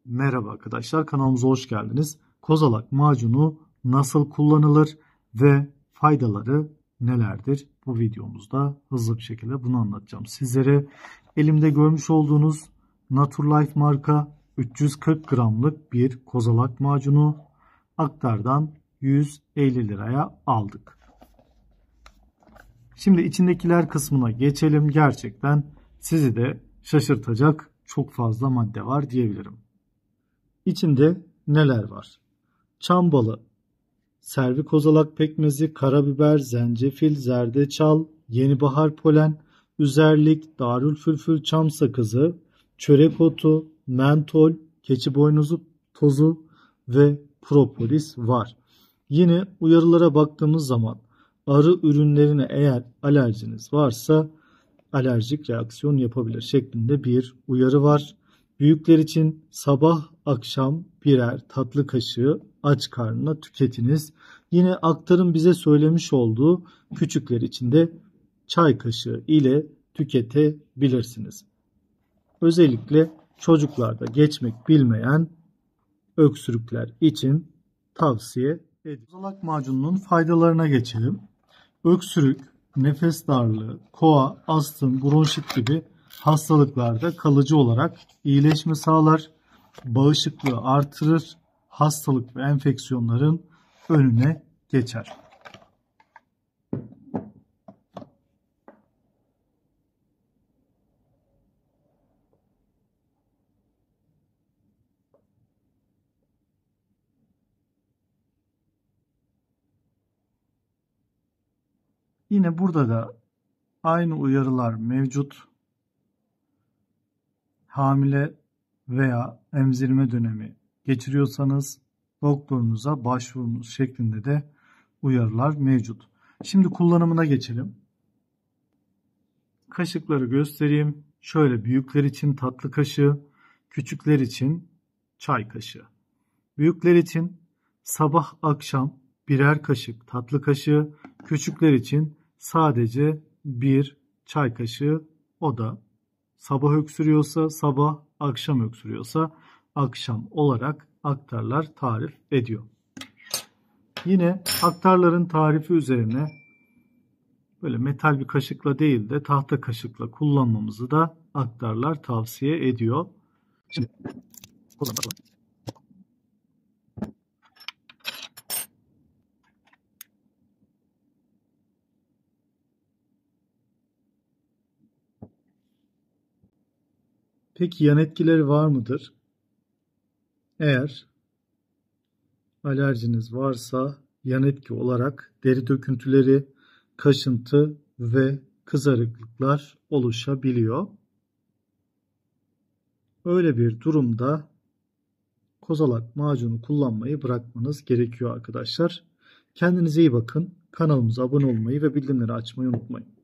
Merhaba arkadaşlar, kanalımıza hoş geldiniz. Kozalak macunu nasıl kullanılır ve faydaları nelerdir? Bu videomuzda hızlı bir şekilde bunu anlatacağım sizlere. Elimde görmüş olduğunuz Naturlife marka 340 gramlık bir kozalak macunu Aktar'dan 150 liraya aldık. Şimdi içindekiler kısmına geçelim. Gerçekten sizi de şaşırtacak çok fazla madde var diyebilirim. İçinde neler var? Çam balı, servi kozalak pekmezi, karabiber, zencefil, zerdeçal, yenibahar polen, üzerlik, darülfülfül çam sakızı, çörek otu, mentol, keçi boynuzu tozu ve propolis var. Yine uyarılara baktığımız zaman arı ürünlerine eğer alerjiniz varsa alerjik reaksiyon yapabilir şeklinde bir uyarı var. Büyükler için sabah akşam birer tatlı kaşığı aç karnına tüketiniz. Yine Aktar'ın bize söylemiş olduğu küçükler için de çay kaşığı ile tüketebilirsiniz. Özellikle çocuklarda geçmek bilmeyen öksürükler için tavsiye ediyorum. Kozalak macununun faydalarına geçelim. Öksürük, nefes darlığı, koa, astım, bronşit gibi hastalıklarda kalıcı olarak iyileşme sağlar, bağışıklığı artırır, hastalık ve enfeksiyonların önüne geçer. Yine burada da aynı uyarılar mevcut. Hamile veya emzirme dönemi geçiriyorsanız doktorunuza başvurunuz şeklinde de uyarılar mevcut. Şimdi kullanımına geçelim. Kaşıkları göstereyim. Şöyle büyükler için tatlı kaşığı, küçükler için çay kaşığı. Büyükler için sabah akşam birer kaşık tatlı kaşığı, küçükler için sadece bir çay kaşığı, o da sabah öksürüyorsa sabah, akşam öksürüyorsa akşam olarak Aktarlar tarif ediyor. Yine Aktarların tarifi üzerine böyle metal bir kaşıkla değil de tahta kaşıkla kullanmamızı da Aktarlar tavsiye ediyor. Şimdi kullanalım. Peki yan etkileri var mıdır? Eğer alerjiniz varsa yan etki olarak deri döküntüleri, kaşıntı ve kızarıklıklar oluşabiliyor. Öyle bir durumda kozalak macunu kullanmayı bırakmanız gerekiyor arkadaşlar. Kendinize iyi bakın. Kanalımıza abone olmayı ve bildirimleri açmayı unutmayın.